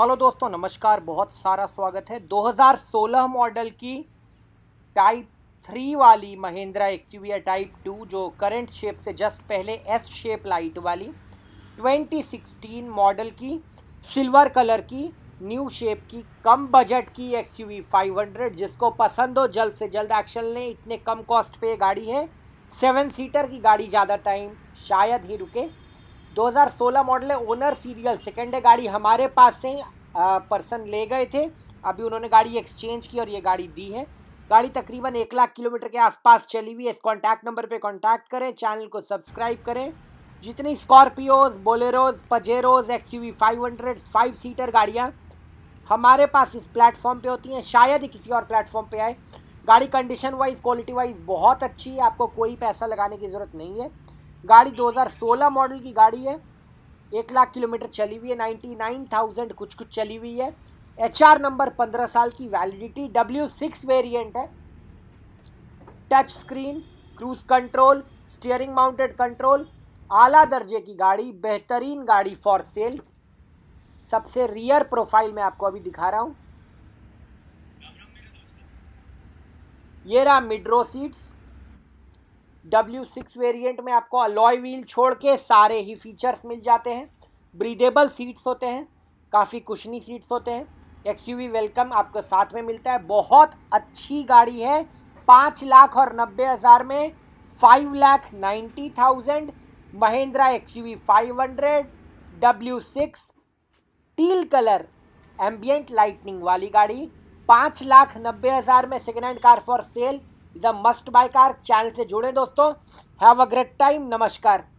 Hello दोस्तों, नमस्कार। बहुत सारा स्वागत है। 2016 मॉडल की टाइप 3 वाली महिंद्रा एक्सयूवी है टाइप 2, जो करंट शेप से जस्ट पहले एस शेप लाइट वाली 2016 मॉडल की सिल्वर कलर की न्यू शेप की कम बजट की एक्सयूवी 500। जिसको पसंद हो जल्द से जल्द एक्शन लें। इतने कम कॉस्ट पे गाड़ी है। 7 सीटर की गाड़ी, ज़्यादा टाइम शायद ही रुके। 2016 मॉडल है। ओनर सीरियल सेकेंड है। गाड़ी हमारे पास से पर्सन ले गए थे। अभी उन्होंने गाड़ी एक्सचेंज की और ये गाड़ी दी है। गाड़ी तकरीबन 1 लाख किलोमीटर के आसपास चली हुई है। इस कॉन्टैक्ट नंबर पे कॉन्टैक्ट करें, चैनल को सब्सक्राइब करें। जितनी Scorpios, Boleros, Pajeros, XUV 500 5 seater गाड़ियाँ हमारे पास इस प्लेटफॉर्म पे होती हैं, शायद ही किसी और प्लेटफॉर्म पे आए। गाड़ी कंडीशन वाइज, क्वालिटी वाइज बहुत अच्छी है। आपको कोई पैसा लगाने की ज़रूरत नहीं है। गाड़ी 2016 मॉडल की गाड़ी है। 1 लाख किलोमीटर चली हुई है। 99,000 कुछ चली हुई है। HR नंबर 15 साल की वैलिडिटी। W6 वेरिएंट है। Touch screen, cruise control, steering mounted control, आला दर्जे की गाड़ी, बेहतरीन गाड़ी फॉर सेल। सबसे रियर प्रोफाइल में आपको अभी दिखा रहा हूँ। ये रहा मिडरो सीट्स। W6 वेरिएंट में आपको अलॉय व्हील छोड़ के सारे ही फीचर्स मिल जाते हैं। ब्रीदेबल सीट्स होते हैं, काफ़ी कुशनी सीट्स होते हैं। एक्सयूवी वेलकम आपको साथ में मिलता है। बहुत अच्छी गाड़ी है। 5,90,000 में 5,90,000 Mahindra XUV 500 W6 teal colour ambient lightning वाली गाड़ी 5,90,000 में second hand car for sale. Is a must buy car. Channel से जुड़े दोस्तों। Have a great time. नमस्कार।